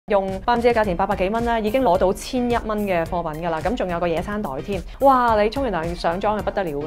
用8%嘅價錢800幾蚊咧，已經攞到1100蚊嘅貨品㗎啦。咁仲有個野餐袋添，哇！你沖完涼上妝係不得了嘅。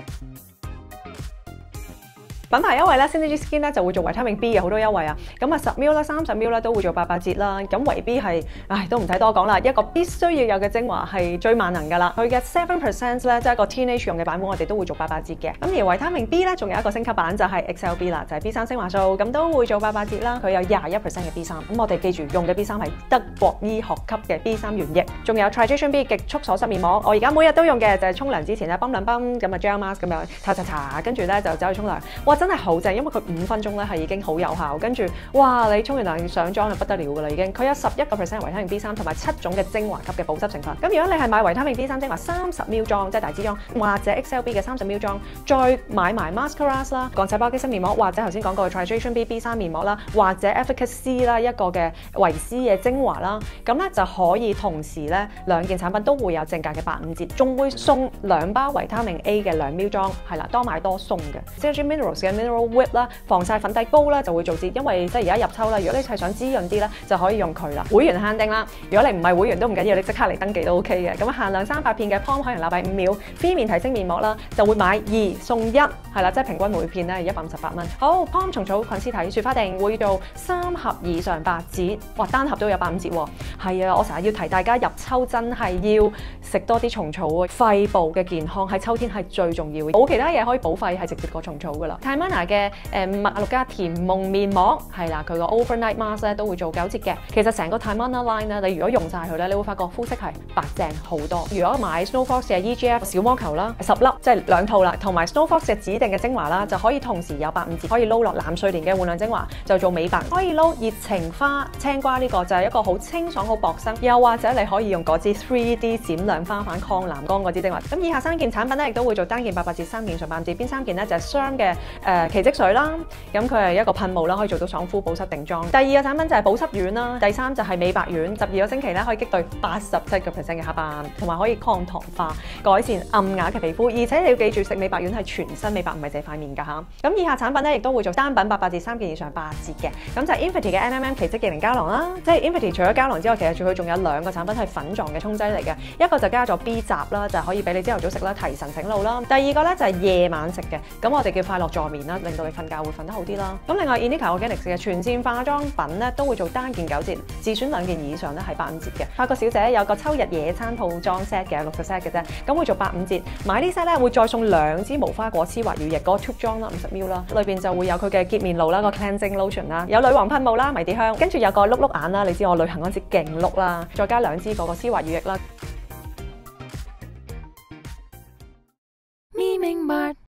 品牌優惠咧 Synergy Skin 咧就會做維他命 B 嘅好多優惠啊，咁啊10ml 啦、30ml 咧都會做800折啦。咁維 B 係，都唔使多講啦，一個必須要有嘅精華係最萬能㗎啦。佢嘅7% 咧，即係一個 teenage 用嘅版本，我哋都會做800折嘅。咁而維他命 B 咧，仲有一個升級版就係 XLB 啦，就係 B3 精華素，咁都會做800折啦。佢有21% 嘅 B3，咁我哋記住用嘅 B3 係德國醫學級嘅 B3 原液，仲有 Tritration B 極速鎖濕面膜，我而家每日都用嘅就係沖涼之前咧，泵兩泵咁啊 gel mask 咁樣搽，跟住咧就走去沖涼。哇！真係好正，因為佢5分鐘咧係已經好有效，跟住哇！你沖完涼上妝就不得了㗎啦已經。佢有11% 維他命 B3 同埋7種嘅精華級嘅保濕成分。咁如果你係買維他命 B3 精華30ml 裝，即係大支裝，或者 XLB 嘅30ml 裝，再買埋 mascaras 啦、抗細胞基質面膜，或者頭先講過嘅 Tritration B B3 面膜啦，或者 Efficacy 啦一個嘅維 C 嘅精華啦，咁咧就可以同時咧兩件產品都會有正價嘅85折，仲會送2包維他命 A 嘅2ml裝，係啦，多買多送嘅。Synergy Minerals 嘅 Mineral Whip 啦，防曬粉底膏啦就會做折，因為即係而家入秋啦，如果你係想滋潤啲咧，就可以用佢啦。會員限定啦，如果你唔係會員都唔緊要，你即刻嚟登記都 OK 嘅。咁限量300片嘅 POM 海洋立體5秒 Free 面提升面膜啦，就會買2送1，係啦，即係平均每片咧158蚊。好 POM 蟲草菌絲體雪花定會做3盒以上8折，哇單盒都有85折喎。係啊，我成日要提大家入秋真係要食多啲蟲草啊，肺部嘅健康喺秋天係最重要嘅，冇其他嘢可以補肺，係直接過蟲草噶啦。Taimana 嘅麥綠加甜夢面膜係啦，佢個 Overnight Mask 咧都會做9折嘅。其實成個 Taimana line 咧，你如果用晒佢咧，你會發覺膚色係白淨好多。如果買 Snowfox 嘅 EGF 小魔球啦，10粒即係2套啦，同埋 Snowfox 嘅指定嘅精華啦，就可以同時有85折，可以撈落藍睡蓮嘅煥亮精華就做美白，可以撈熱情花青瓜呢個就係一個好清爽好薄身，又或者你可以用嗰支 3D 閃亮花瓣抗藍光嗰支精華。咁以下3件產品咧亦都會做單件800折，3件上8折。邊3件咧就係 SHRM 嘅奇蹟水啦，咁佢係一個噴霧啦，可以做到爽膚保濕定妝。第2個產品就係保濕丸啦，第3就係美白丸，12個星期咧可以擊退87% 嘅黑斑，同埋可以抗糖化，改善暗啞嘅皮膚。而且你要記住食美白丸係全身美白，唔係淨係塊面㗎嚇。咁以下產品咧亦都會做單品800折，3件以上8折嘅。咁就係 Infinity 嘅 MMM 奇蹟液凝膠囊啦，即係 Infinity 除咗膠囊之外，其實佢仲有2個產品係粉狀嘅沖劑嚟嘅，一個就加咗 B 雜啦，就係可以俾你朝頭早食啦，提神醒腦啦。第2個咧就係夜晚食嘅，咁我哋叫快樂助眠啦，令到你瞓覺會瞓得好啲啦。咁另外 Inika Organics 嘅全線化妝品咧都會做單件9折，自選2件以上咧係85折嘅。法國小姐有個秋日野餐套裝 set 嘅60 set 嘅啫，咁會做85折。買呢 set 咧會再送2支無花果絲滑乳液，嗰個 tube 裝啦50ml啦，裏邊就會有佢嘅潔面露啦，個 cleansing lotion 啦，有女王噴霧啦，迷迭香，跟住有個碌碌眼啦，你知我旅行嗰陣時勁碌啦，再加2支嗰個絲滑乳液啦。 你明白